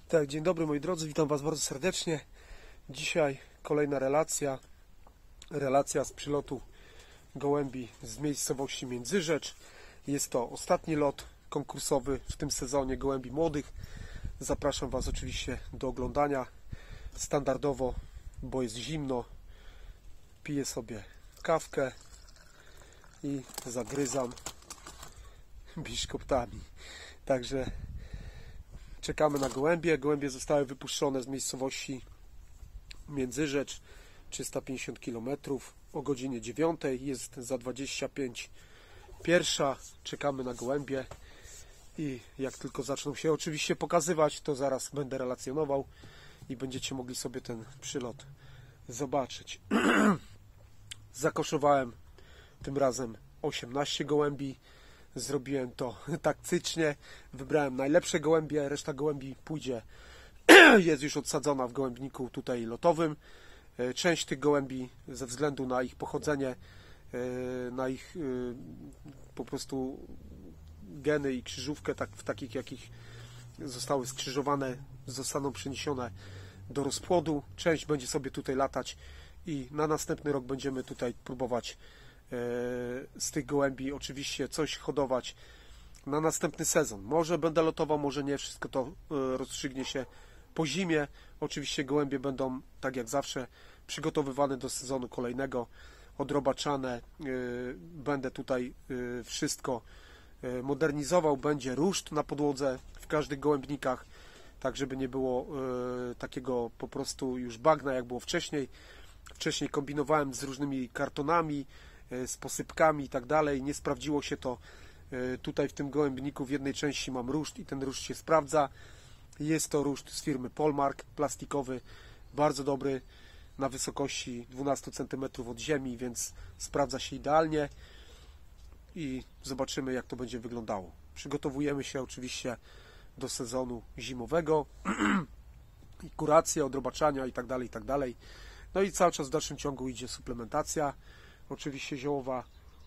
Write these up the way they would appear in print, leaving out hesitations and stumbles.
Tak, dzień dobry moi drodzy, witam Was bardzo serdecznie. Dzisiaj kolejna relacja z przylotu gołębi z miejscowości Międzyrzecz. Jest to ostatni lot konkursowy w tym sezonie gołębi młodych. Zapraszam Was oczywiście do oglądania. Standardowo, bo jest zimno, piję sobie kawkę i zagryzam biszkoptami. Także czekamy na gołębie. Gołębie zostały wypuszczone z miejscowości Międzyrzecz, 350 km, o godzinie 9. Jest za 25 pierwsza. Czekamy na gołębie i jak tylko zaczną się oczywiście pokazywać, to zaraz będę relacjonował i będziecie mogli sobie ten przylot zobaczyć. Zakoszowałem tym razem 18 gołębi. Zrobiłem to taktycznie, wybrałem najlepsze gołębie, reszta gołębi pójdzie, jest już odsadzona w gołębniku tutaj lotowym. Część tych gołębi ze względu na ich pochodzenie, na ich po prostu geny i krzyżówkę, w takich jakich zostały skrzyżowane, zostaną przeniesione do rozpłodu. Część będzie sobie tutaj latać i na następny rok będziemy tutaj próbować z tych gołębi oczywiście coś hodować na następny sezon. Może będę lotował, może nie, wszystko to rozstrzygnie się po zimie. Oczywiście gołębie będą, tak jak zawsze, przygotowywane do sezonu kolejnego, odrobaczane. Będę tutaj wszystko modernizował, będzie ruszt na podłodze w każdych gołębnikach, tak żeby nie było takiego po prostu już bagna, jak było wcześniej. Wcześniej kombinowałem z różnymi kartonami, z posypkami i tak dalej. Nie sprawdziło się to. Tutaj w tym gołębniku w jednej części mam ruszt i ten ruszt się sprawdza. Jest to ruszt z firmy Polmark, plastikowy, bardzo dobry, na wysokości 12 cm od ziemi, więc sprawdza się idealnie i zobaczymy, jak to będzie wyglądało. Przygotowujemy się oczywiście do sezonu zimowego i kuracje, odrobaczania i tak dalej, i tak dalej. No i cały czas w dalszym ciągu idzie suplementacja, oczywiście ziołowa,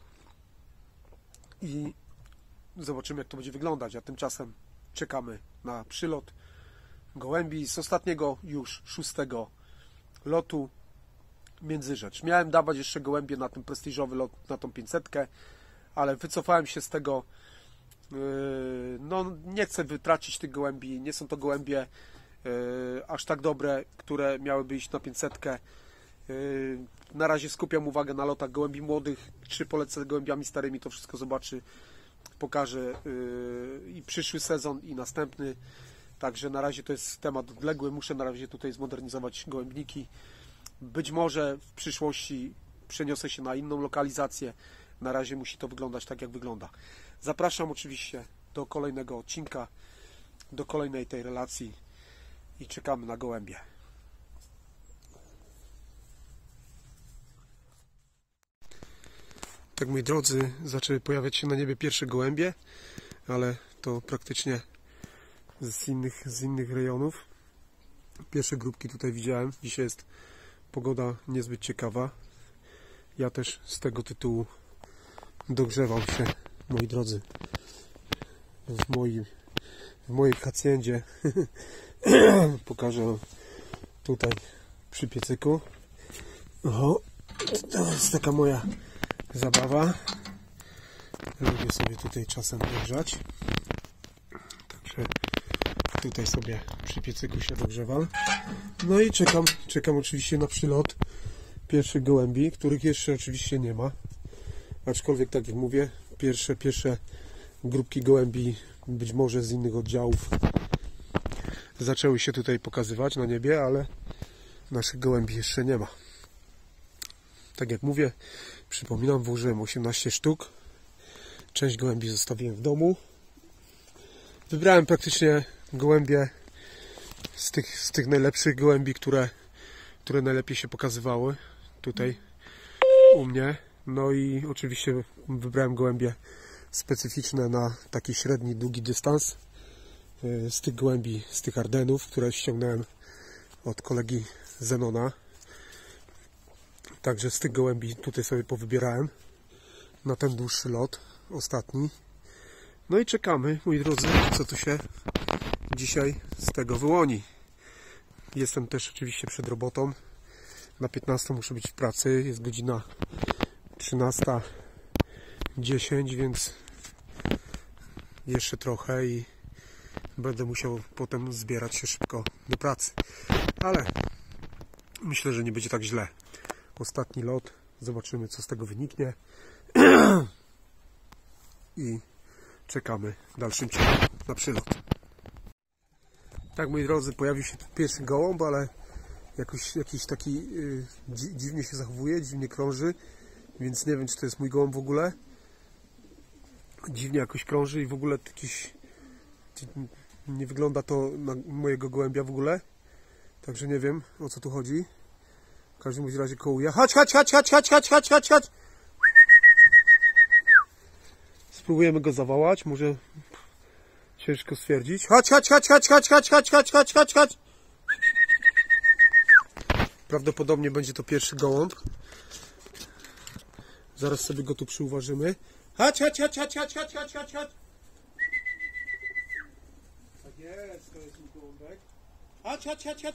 i zobaczymy, jak to będzie wyglądać. A tymczasem czekamy na przylot gołębi z ostatniego już 6. lotu Międzyrzecz. Miałem dawać jeszcze gołębie na ten prestiżowy lot, na tą 500, ale wycofałem się z tego. No, nie chcę wytracić tych gołębi. Nie są to gołębie aż tak dobre, które miałyby iść na 500. Na razie skupiam uwagę na lotach gołębi młodych. Czy polecę gołębiami starymi, to wszystko pokażę i przyszły sezon, i następny. Także na razie to jest temat odległy. Muszę na razie tutaj zmodernizować gołębniki. Być może w przyszłości przeniosę się na inną lokalizację. Na razie musi to wyglądać tak, jak wygląda. Zapraszam oczywiście do kolejnego odcinka, do kolejnej tej relacji i czekamy na gołębie. Tak, moi drodzy, zaczęły pojawiać się na niebie pierwsze gołębie, ale to praktycznie z innych rejonów. Pierwsze grupki tutaj widziałem. Dzisiaj jest pogoda niezbyt ciekawa. Ja też z tego tytułu dogrzewam się, moi drodzy, w mojej hacjendzie. Pokażę tutaj przy piecyku. O, to jest taka moja zabawa. Lubię sobie tutaj czasem dogrzać. Także tutaj sobie przy piecyku się dogrzewam. No i czekam oczywiście na przylot pierwszych gołębi, których jeszcze oczywiście nie ma. Aczkolwiek, tak jak mówię, pierwsze grupki gołębi, być może z innych oddziałów, zaczęły się tutaj pokazywać na niebie, ale naszych gołębi jeszcze nie ma. Tak jak mówię, przypominam, włożyłem 18 sztuk. Część gołębi zostawiłem w domu. Wybrałem praktycznie gołębie z tych najlepszych gołębi, które najlepiej się pokazywały tutaj u mnie. No i oczywiście wybrałem gołębie specyficzne na taki średni, długi dystans. Z tych gołębi, z tych Ardenów, które ściągnąłem od kolegi Zenona. Także z tych gołębi tutaj sobie powybierałem na ten dłuższy lot, ostatni. No i czekamy, moi drodzy, co tu się dzisiaj z tego wyłoni. Jestem też oczywiście przed robotą. Na 15 muszę być w pracy. Jest godzina 13:10, więc jeszcze trochę i będę musiał potem zbierać się szybko do pracy. Ale myślę, że nie będzie tak źle. Ostatni lot. Zobaczymy, co z tego wyniknie. I czekamy w dalszym ciągu na przylot. Tak, moi drodzy, pojawił się pierwszy gołąb, ale jakiś taki dziwnie się zachowuje, dziwnie krąży, więc nie wiem, czy to jest mój gołąb w ogóle. Dziwnie jakoś krąży i w ogóle jakiś nie wygląda to na mojego gołębia w ogóle. Także nie wiem, o co tu chodzi. W każdym razie kołuje. Chodź! Spróbujemy go zawołać, może ciężko stwierdzić. Chodź! Prawdopodobnie będzie to pierwszy gołąb. Zaraz sobie go tu przyuważymy. Chodź! Tak jest, to jest mój gołąbek. Chodź!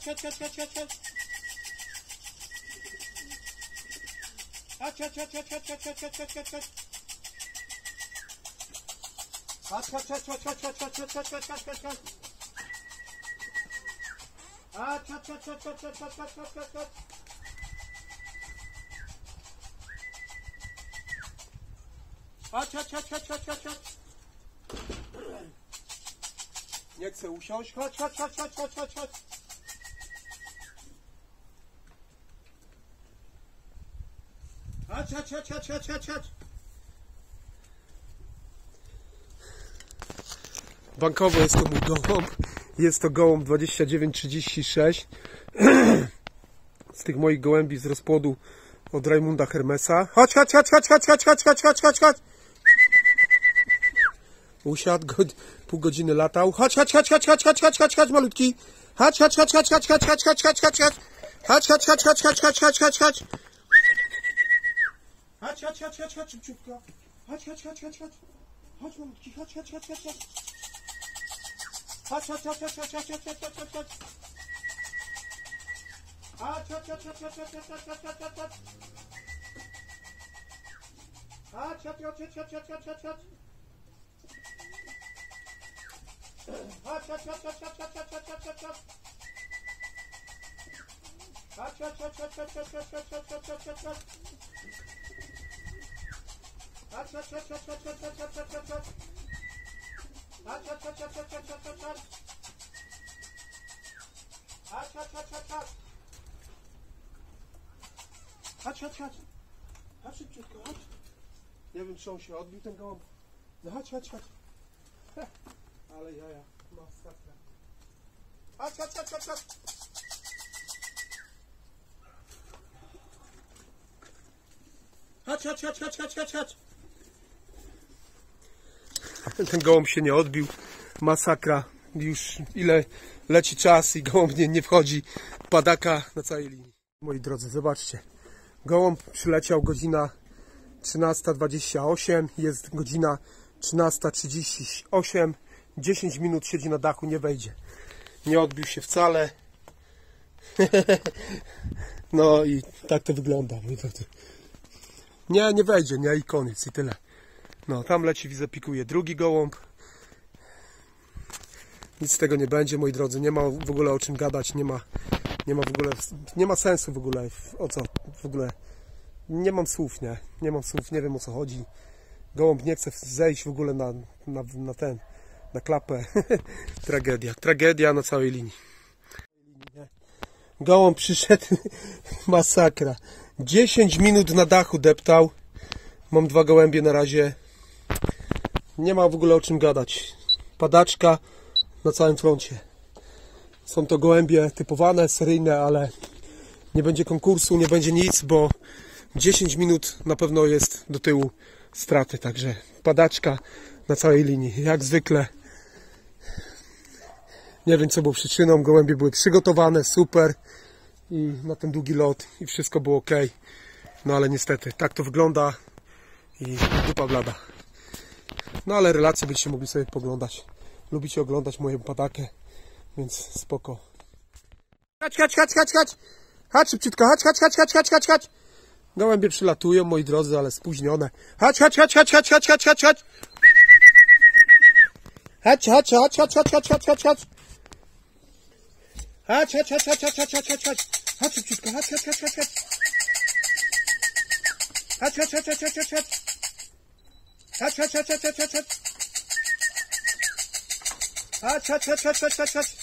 Nie chcę usiąść. Chodź. Bankowo jest to mój gołąb. Jest to gołąb 2936. Z tych moich gołębi z rozpłodu od Raimunda Hermesa. Chodź. Usiadł, pół godziny latał. Chodź, malutki. Chodź. Szybciutko. Chodź, malutki, chodź. Chodź szybciutko, chodź. Nie wiem, czy on się odbił, ten gołąb. No chodź. Ale jaja, masakra. Chodź. Ten gołąb się nie odbił. Masakra. Już ile leci czas i gołąb nie wchodzi. Padaka na całej linii. Moi drodzy, zobaczcie. Gołąb przyleciał godzina 13:28. Jest godzina 13:38. 10 minut siedzi na dachu, nie wejdzie. Nie odbił się wcale. No i tak to wygląda. Nie wejdzie, nie, i koniec, i tyle. No, tam leci, widzę, pikuje drugi gołąb. Nic z tego nie będzie, moi drodzy. Nie ma w ogóle o czym gadać, nie ma w ogóle, nie ma sensu w ogóle, o co w ogóle. Nie mam słów, nie mam słów, nie wiem, o co chodzi. Gołąb nie chce zejść w ogóle na klapę. Tragedia na całej linii. Gołąb przyszedł, masakra. 10 minut na dachu deptał. Mam 2 gołębie na razie. Nie ma w ogóle o czym gadać. Padaczka na całym froncie. Są to gołębie typowane, seryjne, ale nie będzie konkursu, nie będzie nic, bo 10 minut na pewno jest do tyłu straty. Także padaczka na całej linii. Jak zwykle. Nie wiem, co było przyczyną. Gołębie były przygotowane, super. I na ten długi lot i wszystko było ok. No ale niestety, tak to wygląda i dupa blada. No ale relacje byście mogli sobie poglądać. Lubicie oglądać moją padakę. Więc spoko. Chodź szybciutko, chodź. Gołębie przylatują, moi drodzy, ale spóźnione. Chodź. Chodź szybciutko, chodź.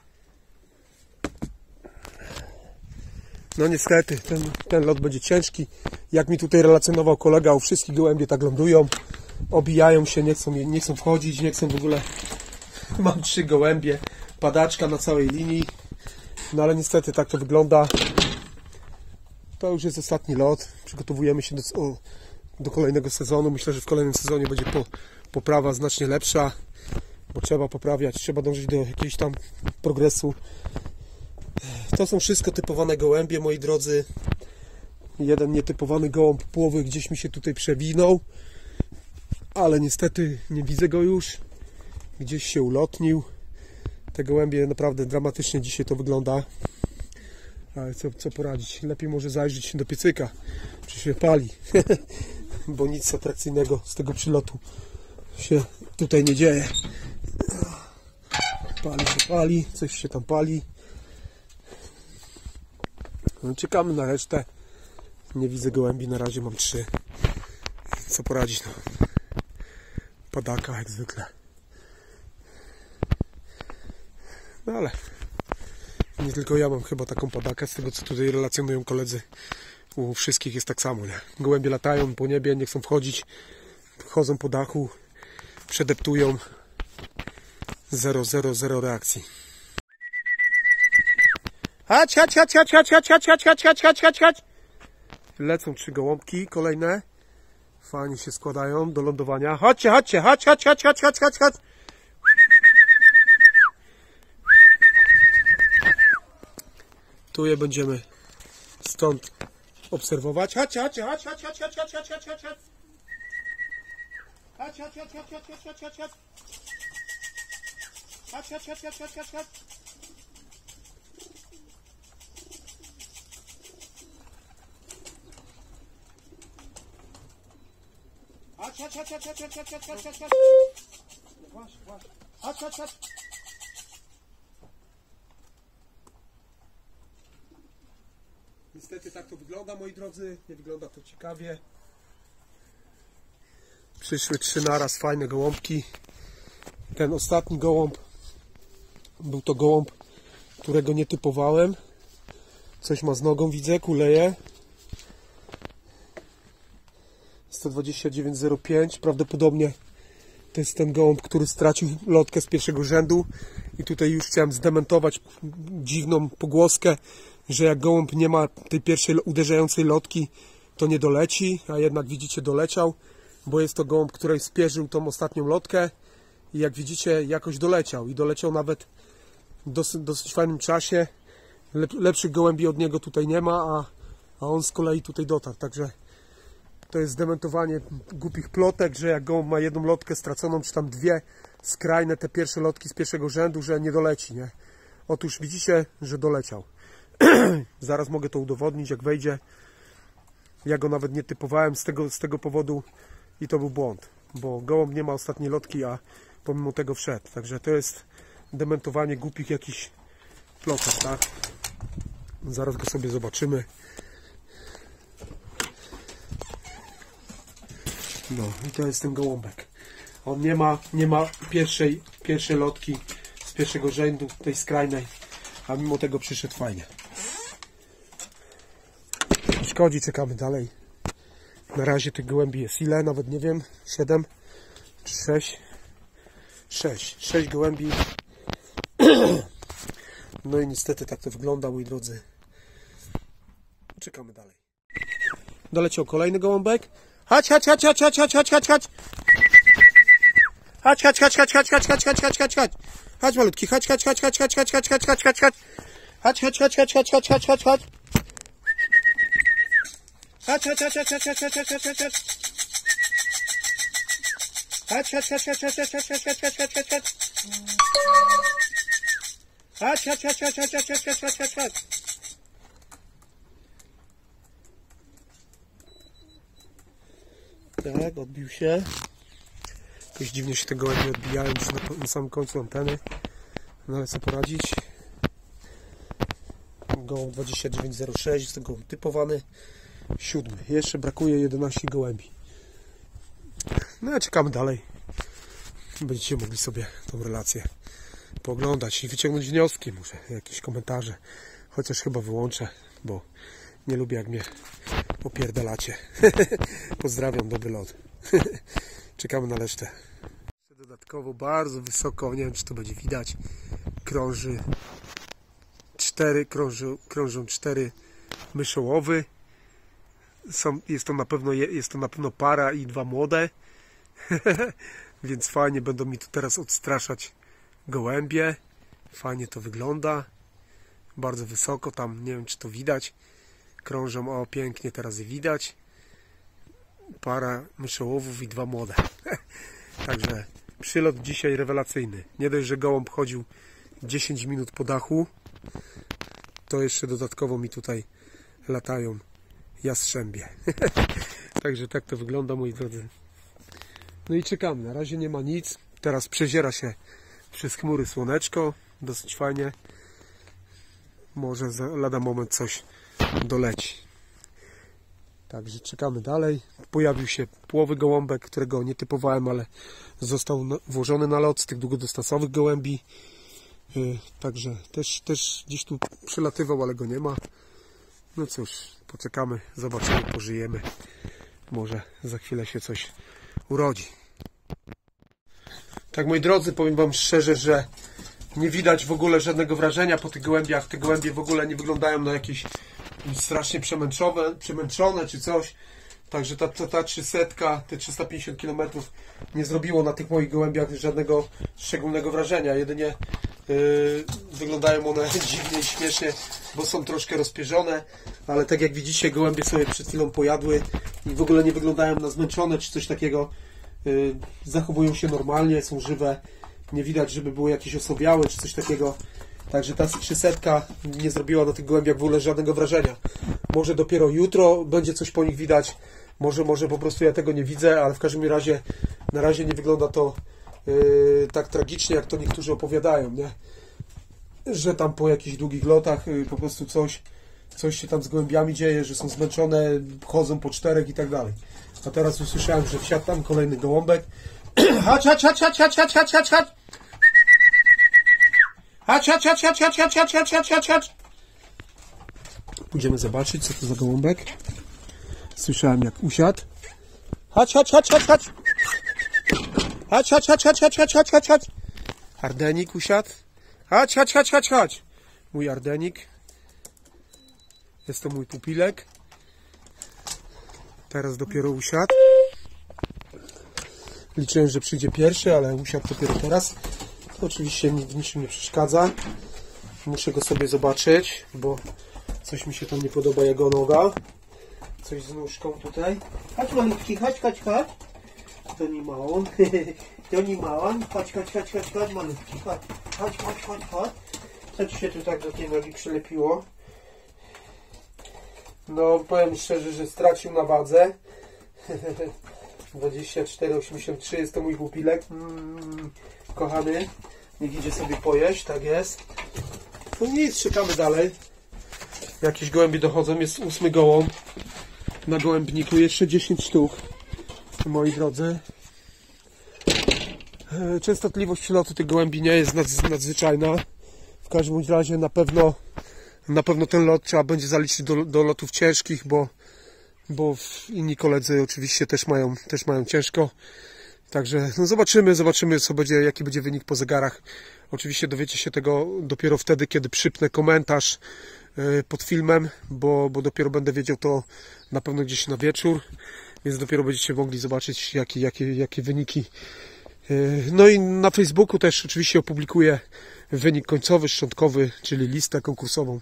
No niestety, ten lot będzie ciężki. Jak mi tutaj relacjonował kolega, u wszystkich gołębie tak lądują, obijają się, nie chcą wchodzić, nie chcą w ogóle. Mam 3 gołębie, padaczka na całej linii. No ale niestety tak to wygląda. To już jest ostatni lot. Przygotowujemy się do kolejnego sezonu. Myślę, że w kolejnym sezonie będzie poprawa znacznie lepsza, bo trzeba poprawiać, trzeba dążyć do jakiegoś tam progresu. To są wszystko typowane gołębie, moi drodzy. Jeden nietypowany gołąb płowy gdzieś mi się tutaj przewinął, ale niestety nie widzę go już. Gdzieś się ulotnił. Te gołębie naprawdę dramatycznie dzisiaj to wygląda. Ale co poradzić? Lepiej może zajrzeć do piecyka, czy się pali. Bo nic atrakcyjnego z tego przylotu się tutaj nie dzieje. Pali, coś się tam pali. No, czekamy na resztę. Nie widzę gołębi, na razie mam 3. Co poradzić, no. Padaka jak zwykle. No ale nie tylko ja mam chyba taką padakę, z tego co tutaj relacjonują koledzy. U wszystkich jest tak samo, nie? Gołębie latają po niebie, nie chcą wchodzić, chodzą po dachu, przedeptują. Zero reakcji. Chodź. Lecą 3 gołąbki kolejne. Fajnie się składają do lądowania. Chodźcie. Tu je będziemy stąd obserwować. Chodź. Niestety tak to wygląda, moi drodzy. Nie wygląda to ciekawie. Przyszły 3 naraz fajne gołąbki. Ten ostatni gołąb był to gołąb, którego nie typowałem. Coś ma z nogą, widzę, kuleje. 129,05. Prawdopodobnie to jest ten gołąb, który stracił lotkę z pierwszego rzędu. I tutaj już chciałem zdementować dziwną pogłoskę, że jak gołąb nie ma tej pierwszej uderzającej lotki, to nie doleci, a jednak widzicie, doleciał, bo jest to gołąb, który spierzył tą ostatnią lotkę i jak widzicie, jakoś doleciał i doleciał nawet w dosyć fajnym czasie. Lepszych gołębi od niego tutaj nie ma, a on z kolei tutaj dotarł, także to jest zdementowanie głupich plotek, że jak gołąb ma jedną lotkę straconą, czy tam 2 skrajne, te pierwsze lotki z pierwszego rzędu, że nie doleci, nie? Otóż widzicie, że doleciał. Zaraz mogę to udowodnić, jak wejdzie. Ja go nawet nie typowałem z tego powodu i to był błąd, bo gołąb nie ma ostatniej lotki, a pomimo tego wszedł. Także to jest dementowanie głupich jakichś plotek, tak? Zaraz go sobie zobaczymy. No i to jest ten gołąbek. On nie ma pierwszej lotki z pierwszego rzędu, tej skrajnej, a mimo tego przyszedł fajnie. Szkodzi, czekamy dalej. Na razie tych gołębi jest ile? Nawet nie wiem. 7 czy 6. 6 gołębi. No i niestety tak to wygląda, moi drodzy. Czekamy dalej. Doleciał kolejny gołąbek. Chodź. Chodź malutki. Chodź. Chodź, chodź, chodź, chodź, chodź, chodź, chodź, chodź, chodź, chodź. Tak, odbił się. Jakoś dziwnie się te gołębie odbijają na samym końcu anteny. No ale co poradzić? Gołąb 2906, jest to gołąb typowany. 7. Jeszcze brakuje 11 gołębi. No a czekamy dalej. Będziecie mogli sobie tą relację pooglądać i wyciągnąć wnioski. Muszę jakieś komentarze. Chociaż chyba wyłączę, bo nie lubię jak mnie opierdalacie. Pozdrawiam, dobry lot. Czekamy na resztę. Dodatkowo bardzo wysoko, nie wiem czy to będzie widać, krążą 4 myszołowy. Jest to na pewno para i 2 młode. Więc fajnie będą mi tu teraz odstraszać gołębie. Fajnie to wygląda. Bardzo wysoko, tam nie wiem czy to widać. Krążą, o pięknie teraz je widać. Para myszołowów i 2 młode. Także przylot dzisiaj rewelacyjny. Nie dość, że gołąb chodził 10 minut po dachu, to jeszcze dodatkowo mi tutaj latają jastrzębie. Także tak to wygląda, moi drodzy. No i czekamy. Na razie nie ma nic. Teraz przeziera się przez chmury słoneczko. Dosyć fajnie. Może za lada moment coś doleci. Także czekamy dalej. Pojawił się płowy gołąbek, którego nie typowałem, ale został włożony na lot z tych długodystansowych gołębi. Także też gdzieś tu przelatywał, ale go nie ma. No cóż, poczekamy, zobaczymy, pożyjemy. Może za chwilę się coś urodzi. Tak, moi drodzy, powiem wam szczerze, że nie widać w ogóle żadnego wrażenia po tych gołębiach. Te gołębie w ogóle nie wyglądają na jakieś strasznie przemęczone czy coś. Także ta 300, te 350 km nie zrobiło na tych moich gołębiach żadnego szczególnego wrażenia. Jedynie wyglądają one dziwnie i śmiesznie, bo są troszkę rozpierzone, ale tak jak widzicie, gołębie sobie przed chwilą pojadły i w ogóle nie wyglądają na zmęczone czy coś takiego. Zachowują się normalnie, są żywe. Nie widać, żeby były jakieś osobiałe czy coś takiego. Także ta 300 nie zrobiła na tych gołębiach w ogóle żadnego wrażenia. Może dopiero jutro będzie coś po nich widać. Może po prostu ja tego nie widzę, ale w każdym razie na razie nie wygląda to tak tragicznie, jak to niektórzy opowiadają, nie? Że tam po jakichś długich lotach po prostu coś się tam z gołębiami dzieje, że są zmęczone, chodzą po 4 i tak dalej. A teraz usłyszałem, że wsiadł tam kolejny gołąbek. Chodź, chodź, chodź, chodź, chodź, chodź, chodź, chodź, chodź. Chodź, chodź, chodź, chodź, chodź, chodź, chodź, chodź, chodź, chodź. Pójdziemy zobaczyć, co to za gołąbek. Słyszałem, jak usiadł. Chodź, chodź, chodź, chodź, chodź. Chodź, chodź, chodź, chodź, chodź, chodź, chodź, chodź, chodź. Ardenik usiadł. Chodź, chodź, chodź, chodź, chodź. Mój Ardenik. Jest to mój pupilek. Teraz dopiero usiadł. Liczyłem, że przyjdzie pierwszy, ale usiadł dopiero teraz. To oczywiście w niczym nie przeszkadza. Muszę go sobie zobaczyć, bo coś mi się tam nie podoba, jego noga. Coś z nóżką tutaj. Chodź malutki, chodź, chodź, chodź. To nie małon. To nie małon. Chodź, chodź, chodź, chodź, chodź malutki. Chodź, chodź, chodź, chodź, chodź. Co ci się tu tak do tej nogi przylepiło? No, powiem szczerze, że stracił na wadze. 24,83 jest to mój pupilek. Kochany. Niech idzie sobie pojeść, tak jest. No nic, czekamy dalej. Jakieś gołębie dochodzą, jest 8 gołąb na gołębniku, jeszcze 10 sztuk, moi drodzy. Częstotliwość przylotu tych gołębi nie jest nadzwyczajna. W każdym razie na pewno ten lot trzeba będzie zaliczyć do lotów ciężkich, bo inni koledzy oczywiście też mają ciężko. Także no zobaczymy co będzie, jaki będzie wynik po zegarach. Oczywiście dowiecie się tego dopiero wtedy, kiedy przypnę komentarz pod filmem, bo dopiero będę wiedział to na pewno gdzieś na wieczór, więc dopiero będziecie mogli zobaczyć jakie wyniki. No i na Facebooku też oczywiście opublikuję wynik końcowy, szczątkowy, czyli listę konkursową,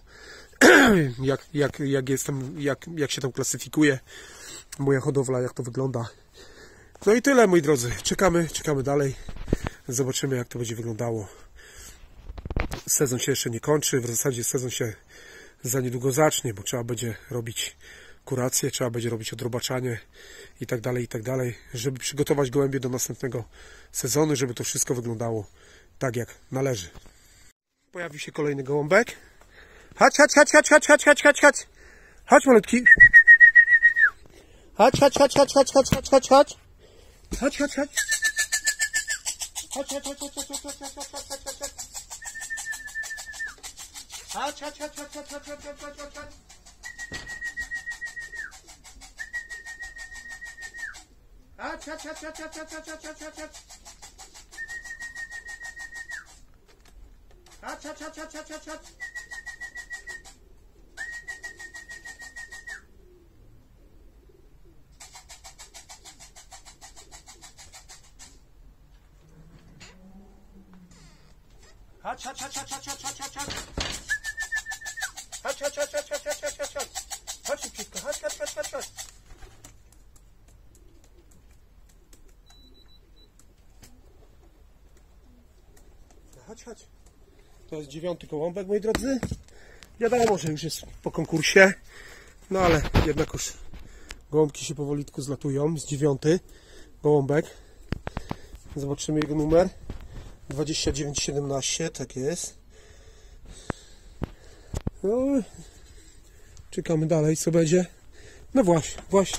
jak się tam klasyfikuje moja hodowla, jak to wygląda. No i tyle, moi drodzy. Czekamy dalej. Zobaczymy, jak to będzie wyglądało. sezon się jeszcze nie kończy, w zasadzie sezon się za niedługo zacznie, bo trzeba będzie robić kurację, trzeba będzie robić odrobaczanie i tak dalej, żeby przygotować gołębie do następnego sezonu, żeby to wszystko wyglądało tak jak należy. Pojawił się kolejny gołąbek. Chodź, chodź, chodź, chodź, chodź, chodź, chodź, chodź, chodź. Chodź, malutki. Chodź, chodź, chodź, chodź, chodź, chodź, chodź, chodź, chodź. Chodź, chodź, chodź. Chodź, chodź, chodź, chodź, chodź, chodź, chodź, chodź, chodź, chodź, chodź. Chodź, chodź, chodź, chodź, chodź, chodź, chodź, chodź, chodź, chodź, chodź. Chodź, chodź, chodź, chodź, chodź, chodź, chodź, chodź, chodź, chodź. Chodź, chodź, chodź, chodź, chodź, chodź. Chodź, chodź, chodź, chodź, chodź, chodź, chodź, chodź, chodź. Chodź, chodź, chodź, chodź, chodź, chodź, chodź, chodź. Chodź szybciutko, chodź, chodź, chodź, chodź, chodź. Chodź, chodź. To jest 9. gołąbek, moi drodzy. Wiadomo, że już jest po konkursie. No ale jednak już gołąbki się powolutku zlatują. Z 9. gołąbek. Zobaczymy jego numer. 2917, tak jest. No, czekamy dalej, co będzie. No właśnie, właśnie.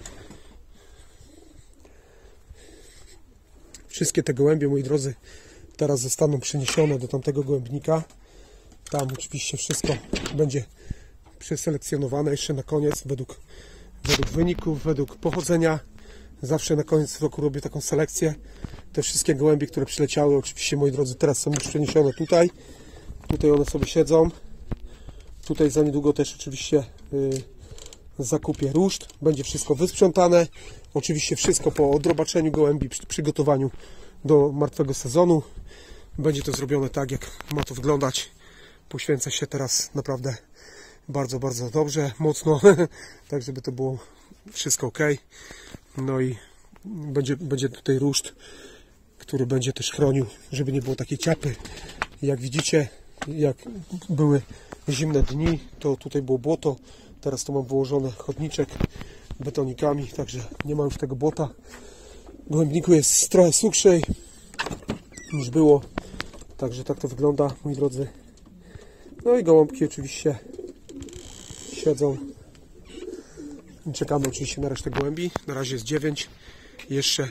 Wszystkie te gołębie, moi drodzy, teraz zostaną przeniesione do tamtego gołębnika. Tam oczywiście wszystko będzie przeselekcjonowane jeszcze na koniec, według wyników, według pochodzenia. Zawsze na koniec roku robię taką selekcję. Te wszystkie gołębie, które przyleciały, oczywiście, moi drodzy, teraz są już przeniesione tutaj. Tutaj one sobie siedzą. Tutaj za niedługo też oczywiście zakupię ruszt. Będzie wszystko wysprzątane. Oczywiście wszystko po odrobaczeniu gołębi, przygotowaniu do martwego sezonu. Będzie to zrobione tak, jak ma to wyglądać. Poświęcę się teraz naprawdę bardzo, bardzo dobrze, mocno, tak żeby to było wszystko ok. No i będzie tutaj ruszt, który będzie też chronił, żeby nie było takiej ciapy. Jak widzicie, jak były zimne dni, to tutaj było błoto. Teraz to mam wyłożony chodniczek betonikami, także nie ma już tego błota. W gołębniku jest trochę suchszej niż było. Także tak to wygląda, moi drodzy. No i gołąbki oczywiście siedzą. Czekamy oczywiście na resztę gołębi. Na razie jest 9. Jeszcze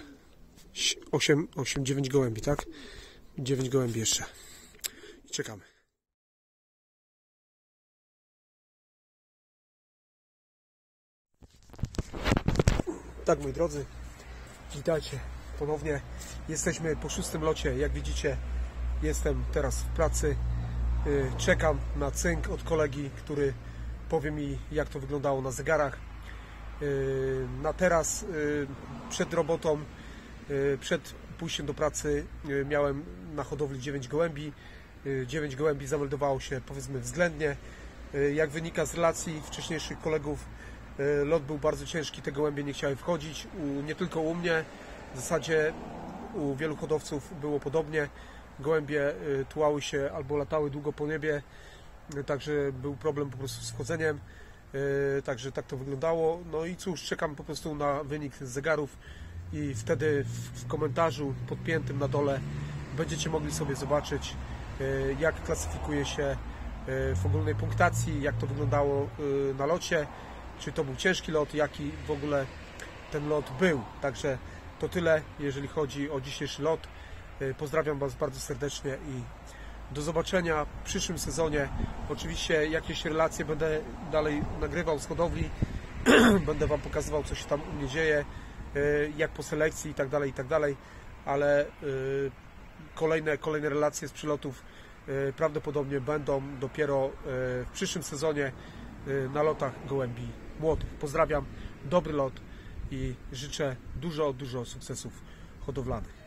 9 gołębi, tak? 9 gołębi jeszcze. I czekamy. Tak, moi drodzy, witajcie ponownie. Jesteśmy po 6. locie. Jak widzicie, jestem teraz w pracy. Czekam na cynk od kolegi, który powie mi, jak to wyglądało na zegarach. Na teraz, przed robotą, przed pójściem do pracy, miałem na hodowli 9 gołębi. 9 gołębi zameldowało się, powiedzmy, względnie. Jak wynika z relacji wcześniejszych kolegów, lot był bardzo ciężki, te gołębie nie chciały wchodzić. Nie tylko u mnie, w zasadzie u wielu hodowców było podobnie. Gołębie tułały się albo latały długo po niebie, także był problem po prostu z wchodzeniem. Także tak to wyglądało. No i cóż, czekam po prostu na wynik z zegarów i wtedy w komentarzu podpiętym na dole będziecie mogli sobie zobaczyć, jak klasyfikuje się w ogólnej punktacji, jak to wyglądało na locie, czy to był ciężki lot, jaki w ogóle ten lot był. Także to tyle, jeżeli chodzi o dzisiejszy lot. Pozdrawiam Was bardzo serdecznie i do zobaczenia w przyszłym sezonie. Oczywiście jakieś relacje będę dalej nagrywał z hodowli. Będę Wam pokazywał, co się tam u mnie dzieje, jak po selekcji i tak dalej, ale kolejne relacje z przylotów prawdopodobnie będą dopiero w przyszłym sezonie na lotach gołębi młodych. Pozdrawiam, dobry lot i życzę dużo sukcesów hodowlanych.